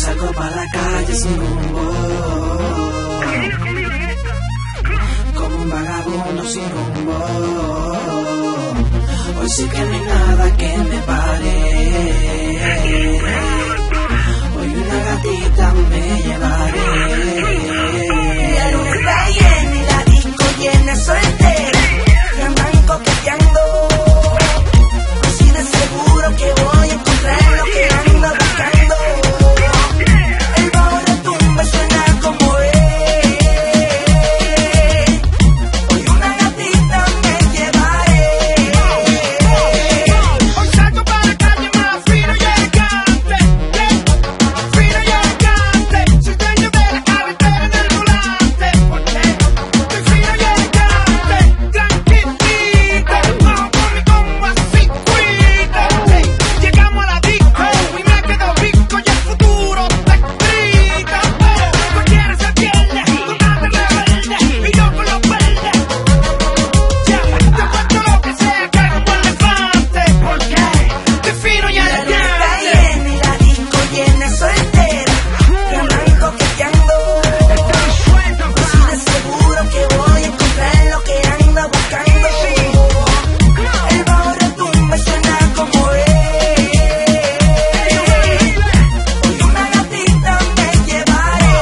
salgo pa' la calle sin rumbo, como un vagabundo sin rumbo. Hoy sí que no hay nada que me pare, hoy una gatita me llevaré. La luna está llena y la disco llena soltera, que andan coqueteando, así de seguro que voy a encontrar lo que ando buscando. El bajo retumba suena como hoy una gatita me llevaré. Hoy salgo para la calle más fino y elegante, fino y elegante. Soy dueño de la carretera en el volante, porque soy fino y elegante, tranquilita. Vamos conmigo así, cuídate. Llegamos a la disco y me quedo rico y el futuro está escrito. Cualquiera se pierde, con nada rebelde, y yo con los verdes. Ya, te cuento lo que sea, caigo por elefante, porque soy fino y La luna está elegante. llena y la disco llena soltera, que andan coqueteando, así de seguro que voy a encontrar lo que ando buscando. El bajo retumba y suena como hoy una gatita me llevaré.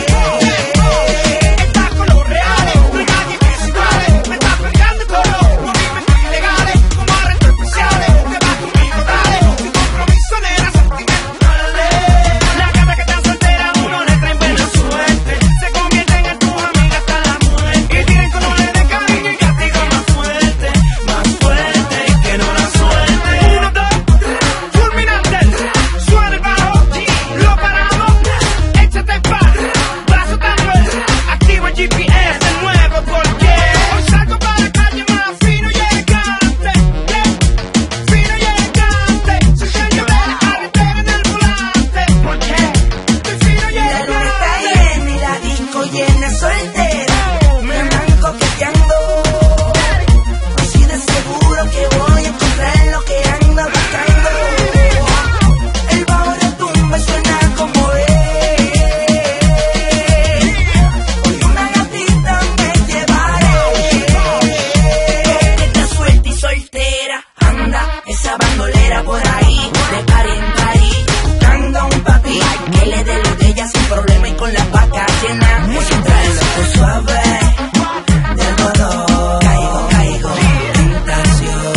Estás con los reales, no hay nadie que se iguale. Me estás pegando con los movimientos ilegales, como arrestos especiales. Te vas conmigo, dale, sin compromiso, nena, sentimentales. La gata que está soltera, uno le trae buena suerte. Se convierten en tus amigas hasta la muerte. Y tienen colores de cariño y castigo más fuerte que no la suerte. 1, 2, fulminante, suena el bajo, lo paramos, échate pa', va soltando activo el GPS de nuevo porque hoy salgo para la calle más fino y elegante, fino y elegante. Soy dueño de la carretera en el volante, porque soy fino y La luna está elegante. llena y la disco llena soltera, me andan coqueteando, así de seguro que voy a encontrar lo que ando buscando. El bajo retumba y suena como hoy una gatita me llevaré. Que está suelta y soltera, anda esa bandolera por ahí, de party en party, buscando a un papi que le dé lo de ella sin problema y con las vacas llenas. Trae loco suave, del modo, caigo, tentación.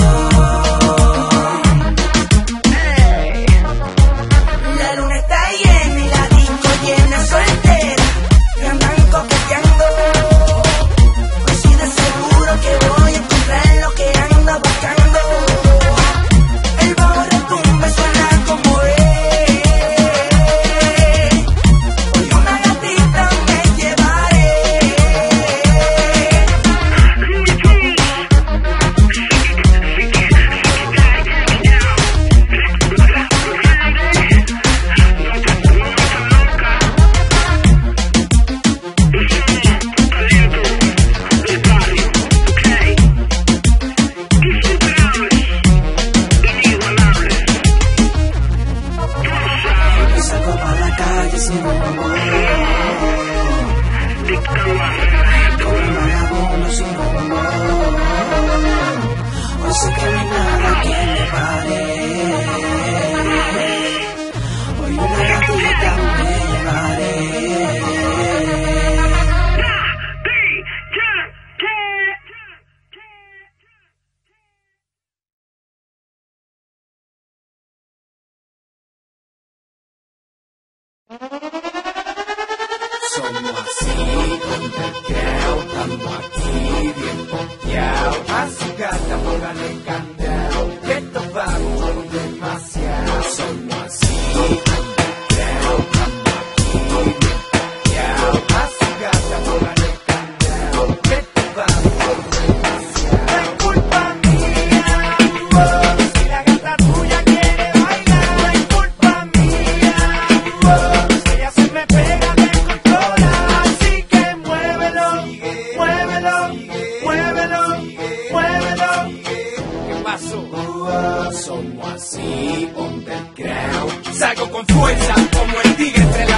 La luna está llena y la disco llena soltera, que andan coqueteando, así de seguro que voy a encontrar lo que ando buscando. El bajo retumba y suena como hoy una gatita me llevaré. Hoy salgo pa' la calle sin rumbo, como un vagabundo sin rumbo. Hoy sé que no hay nada que me pare, hoy una gatita me llevaré. Somos así, underground, estamos aquí bien pompeados. A su gata póngale candado, que esto va con demasiado. Somos así, underground, estamos aquí bien pompeados. A su gata póngale candado, que esto va con demasiado. No es culpa mía, si la gata tuya quiere bailar. No es culpa mía, si ella se me pega de controlar. Así que muévelo, muévelo, muévelo, muévelo. ¿Qué pasa? así, underground. Salgo con fuerza como el tigre entre la